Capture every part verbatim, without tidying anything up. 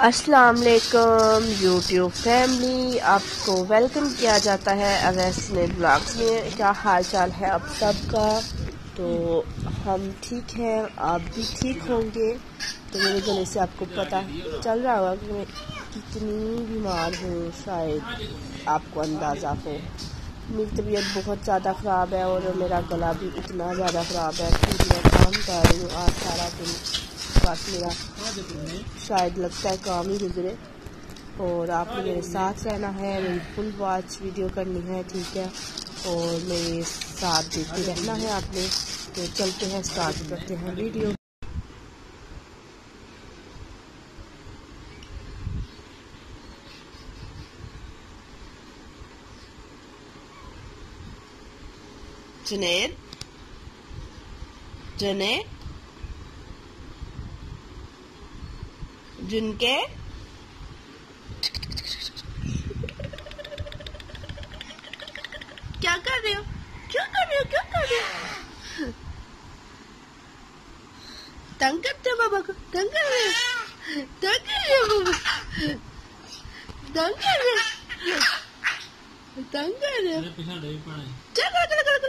अस्सलाम वालेकुम YouTube family, आपको वेलकम किया जाता है अवैस ब्लॉग्स में। क्या हाल चाल है आप सबका? तो हम ठीक हैं, आप भी ठीक होंगे। तो मेरे गले से आपको पता चल रहा होगा कि मैं कितनी बीमार हूँ, शायद आपको अंदाज़ा हो। मेरी तबीयत बहुत ज़्यादा ख़राब है और मेरा गला भी इतना ज़्यादा ख़राब है कि मैं काम कर रही हूँ आज सारा दिन। बस मेरा शायद लगता है काम ही गुजरे और आपने मेरे साथ रहना है, मेरी फुल वॉच वीडियो करनी है, ठीक है, और मेरे साथ देखते रहना है आपने। तो चलते हैं, स्टार्ट करते हैं वीडियो। जुनैद जुनैद जुनके क्या कर रहे हो? क्या कर रहे हो? क्या कर रहे हो? तंग करते हो बाबा को? तंग कर रहे हो? तंग कर रहे हो बाबा? तंग कर रहे हो? तंग कर रहे हो? चलो चलो चलो चलो।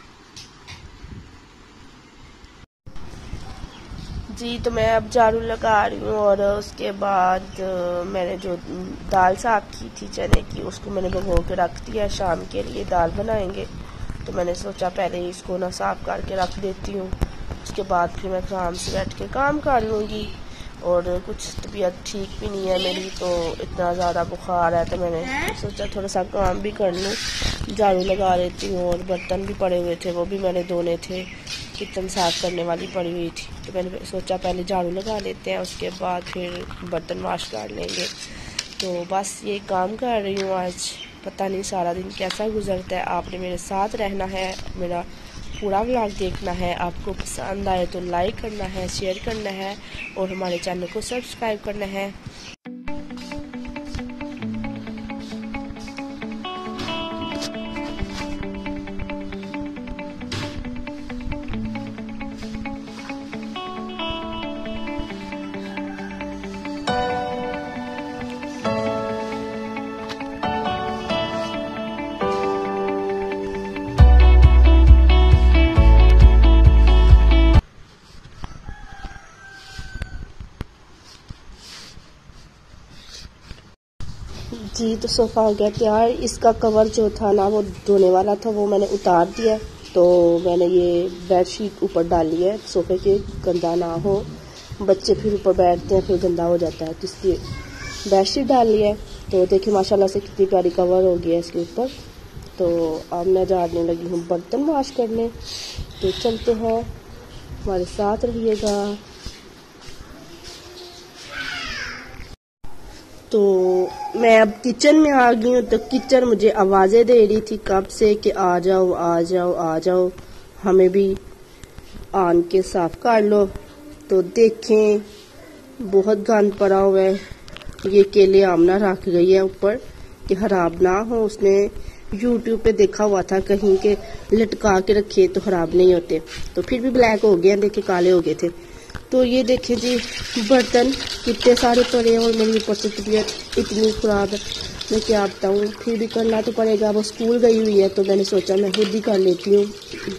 जी, तो मैं अब झाड़ू लगा रही हूँ और उसके बाद मैंने जो दाल साफ की थी चने की, उसको मैंने भिगो के रख दिया। शाम के लिए दाल बनाएंगे, तो मैंने सोचा पहले इसको ना साफ करके रख देती हूँ, उसके बाद फिर मैं आराम से बैठ के काम कर लूँगी। और कुछ तबीयत ठीक भी नहीं है मेरी, तो इतना ज़्यादा बुखार है, तो मैंने सोचा थोड़ा सा काम भी कर लूँ, झाड़ू लगा लेती हूँ। और बर्तन भी पड़े हुए थे, वो भी मैंने धोने थे, किचन साफ करने वाली पड़ी हुई थी, तो मैंने सोचा पहले झाड़ू लगा लेते हैं, उसके बाद फिर बर्तन वॉश कर लेंगे। तो बस ये काम कर रही हूँ आज। पता नहीं सारा दिन कैसा गुजरता है। आपने मेरे साथ रहना है, मेरा पूरा व्लॉग देखना है। आपको पसंद आए तो लाइक करना है, शेयर करना है और हमारे चैनल को सब्सक्राइब करना है। जी, तो सोफ़ा हो गया तैयार। इसका कवर जो था ना, वो धोने वाला था, वो मैंने उतार दिया। तो मैंने ये बेडशीट ऊपर डाली है सोफ़े के, गंदा ना हो, बच्चे फिर ऊपर बैठते हैं फिर गंदा हो जाता है, तो इसलिए बेडशीट डाल ली है। तो देखिए माशाल्लाह से कितनी प्यारी कवर हो गया इसके ऊपर। तो अब मैं जाने लगी हूँ बर्तन वॉश करने। तो चलते हैं, हमारे साथ रहिएगा। तो मैं अब किचन में आ गई हूँ। तो किचन मुझे आवाज़ें दे रही थी कब से कि आ जाओ आ जाओ आ जाओ, हमें भी आन के साफ कर लो। तो देखें बहुत गंद पड़ा हुआ है। ये केले आमना रख गई है ऊपर कि खराब ना हो। उसने यूट्यूब पे देखा हुआ था कहीं के लटका के रखे तो खराब नहीं होते, तो फिर भी ब्लैक हो गए, देखे काले हो गए थे। तो ये देखें जी, बर्तन कितने सारे पड़े हैं और मेरी ऊपर से तबीयत इतनी ख़राब है, मैं क्या बताऊँ। फिर भी करना तो पड़ेगा, वो स्कूल गई हुई है, तो मैंने सोचा मैं खुद ही कर लेती हूँ।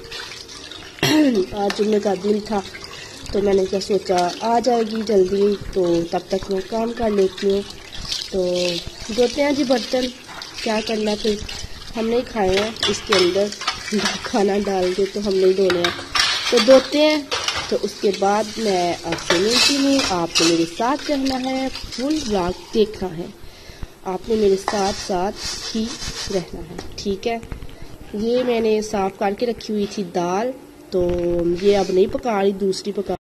आज जुम्मे का दिन था, तो मैंने क्या सोचा आ जाएगी जल्दी, तो तब तक मैं काम कर लेती हूँ। तो धोते हैं जी बर्तन, क्या करना, फिर हमने ही खाए हैं, इसके अंदर खाना डाल के तो हमने ही धोने हैं। तो धोते हैं, तो उसके बाद मैं आपसे मिलती हूँ। आपको मेरे साथ रहना है, फुल व्लॉग देखना है, आपने मेरे साथ साथ ही रहना है, ठीक है। ये मैंने साफ करके रखी हुई थी दाल, तो ये अब नहीं पका रही, दूसरी पका।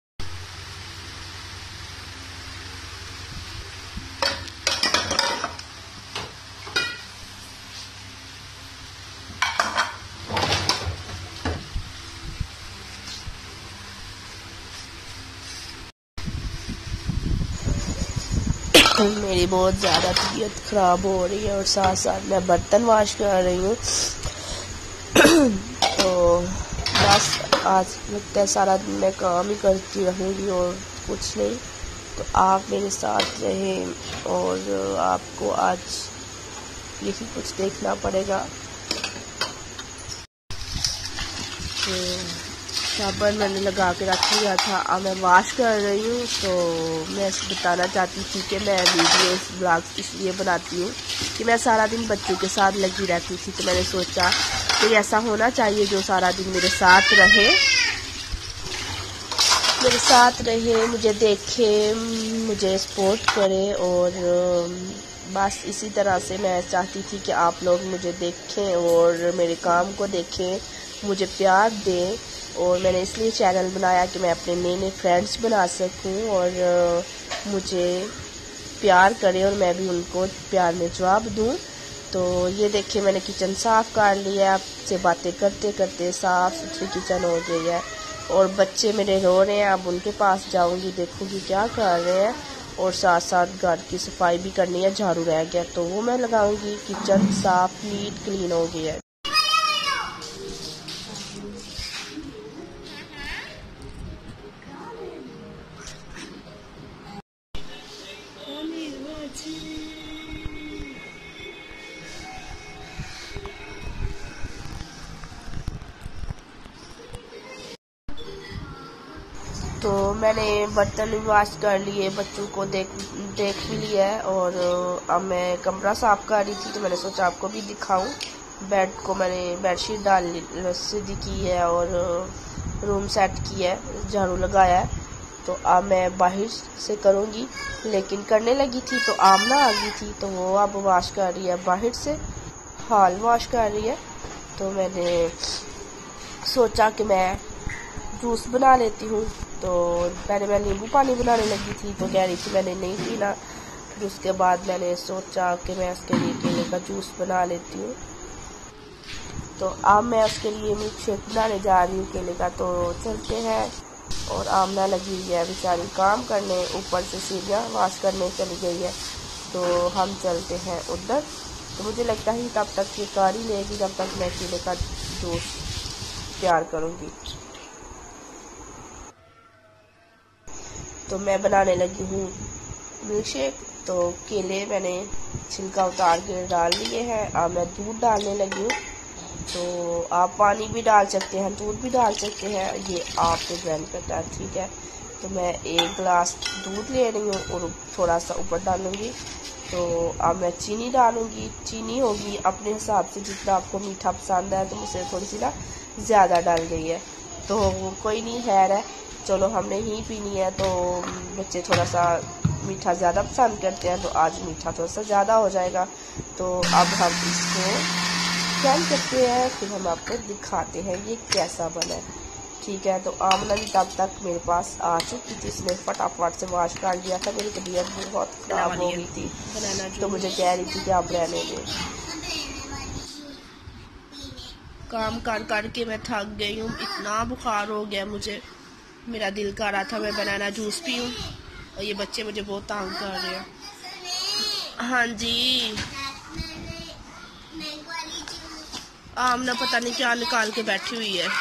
मेरी बहुत ज़्यादा तबीयत ख़राब हो रही है और साथ साथ मैं बर्तन वॉश कर रही हूँ। तो बस आज लगता है सारा दिन मैं काम ही करती रहूँगी और कुछ नहीं। तो आप मेरे साथ रहें और आपको आज यही कुछ देखना पड़ेगा। तो साबुन मैंने लगा के रख लिया था, अब मैं वॉश कर रही हूँ। तो मैं बताना चाहती थी कि मैं वीडियोस ब्लॉग्स इसलिए बनाती हूँ कि मैं सारा दिन बच्चों के साथ लगी रहती थी। तो मैंने सोचा कि ऐसा होना चाहिए जो सारा दिन मेरे साथ रहे मेरे साथ रहे मुझे देखे, मुझे सपोर्ट करे। और बस इसी तरह से मैं चाहती थी कि आप लोग मुझे देखें और मेरे काम को देखें, मुझे प्यार दें। और मैंने इसलिए चैनल बनाया कि मैं अपने नए नए फ्रेंड्स बना सकूं और मुझे प्यार करें और मैं भी उनको प्यार में जवाब दूं। तो ये देखिए मैंने किचन साफ़ कर लिया है। आपसे बातें करते करते साफ़ सुथरी किचन हो गई है। और बच्चे मेरे रो रहे हैं, अब उनके पास जाऊंगी, देखूंगी क्या कर रहे हैं। और साथ साथ घर की सफाई भी करनी है, झाड़ू रह गया तो वो मैं लगाऊंगी। किचन साफ नीट क्लीन हो गई है। तो मैंने बर्तन भी वॉश कर लिए, बच्चों को देख देख भी लिया है। और अब मैं कमरा साफ कर रही थी तो मैंने सोचा आपको भी दिखाऊं। बेड को मैंने बेडशीट डाल सीधी की है और रूम सेट किया है, झाड़ू लगाया है। तो अब मैं बाहर से करूंगी, लेकिन करने लगी थी तो आमना आ गई थी तो वो अब वॉश कर रही है बाहर से, हॉल वॉश कर रही है। तो मैंने सोचा कि मैं जूस बना लेती हूँ। तो पहले मैं नींबू पानी बनाने लगी थी तो कह रही थी मैंने नहीं पीना। फिर उसके बाद मैंने सोचा कि मैं उसके लिए केले का जूस बना लेती हूँ। तो अब मैं उसके लिए मिल्क शेक बनाने जा रही हूँ केले का। तो चलते हैं। और आमना लगी हुई है बेचारी काम करने, ऊपर से सीढ़ियाँ वॉश करने चली गई है। तो हम चलते हैं उधर। तो मुझे लगता है तब तक ये कार ही लेगी जब तक मैं केले का जूस तैयार करूँगी। तो मैं बनाने लगी हूँ मिल्क शेक। तो केले मैंने छिलका उतार के डाल लिए हैं। अब मैं दूध डालने लगी हूँ। तो आप पानी भी डाल सकते हैं, दूध भी डाल सकते हैं, ये आप पे डिपेंड करता है, ठीक है। तो मैं एक गिलास दूध ले रही हूँ और थोड़ा सा ऊपर डालूँगी। तो अब मैं चीनी डालूँगी। चीनी होगी अपने हिसाब से, जितना आपको मीठा पसंद है। तो मुझसे थोड़ी सी ना ज़्यादा डाल गई है, तो कोई नहीं, खैर है, चलो हमने ही पीनी है। तो बच्चे थोड़ा सा मीठा ज़्यादा पसंद करते हैं तो आज मीठा थोड़ा सा ज़्यादा हो जाएगा। तो अब हम इसको क्या करते हैं, फिर हम आपको दिखाते हैं ये कैसा बना है, ठीक है। तो आमना भी तब तक मेरे पास आ चुकी थी, इसने फटाफट से वॉश कर दिया था। मेरी तबीयत बहुत ख़राब हो गई थी तो मुझे कह रही थी कि आप रहने दें। काम कर कर के मैं थक गई हूँ, इतना बुखार हो गया मुझे। मेरा दिल कर रहा था मैं बनाना जूस पीऊँ और ये बच्चे मुझे बहुत तंग कर रहे हैं। हाँ जी, आमना पता नहीं क्या निकाल के बैठी हुई है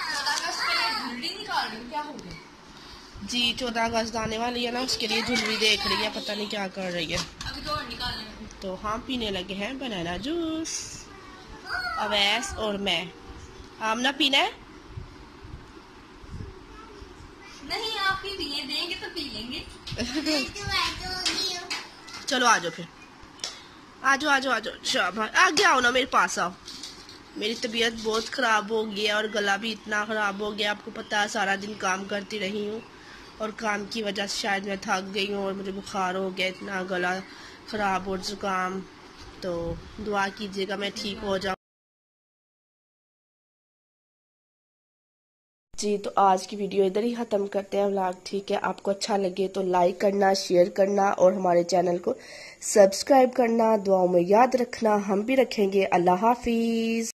जी। चौदह अगस्त आने वाली है ना, उसके लिए झुलरी देख रही है, पता नहीं क्या कर रही है। तो हम पीने लगे हैं बनाना जूस, अवैस और मैं। आमना पीना है? नहीं, आप ही पिए, देंगे तो पी लेंगे। चलो आ जाओ, फिर आ जाओ आ जाओ आ जाओ, शाबाश, आगे आओ ना, मेरे पास आओ। मेरी तबीयत बहुत ख़राब हो गई है और गला भी इतना ख़राब हो गया, आपको पता है सारा दिन काम करती रही हूँ और काम की वजह से शायद मैं थक गई हूँ और मुझे बुखार हो गया, इतना गला ख़राब और ज़ुकाम। तो दुआ कीजिएगा मैं ठीक हो जाऊँ जी। तो आज की वीडियो इधर ही ख़त्म करते हैं व्लॉग, ठीक है। आपको अच्छा लगे तो लाइक करना, शेयर करना और हमारे चैनल को सब्सक्राइब करना। दुआओं में याद रखना, हम भी रखेंगे। अल्लाह हाफिज़।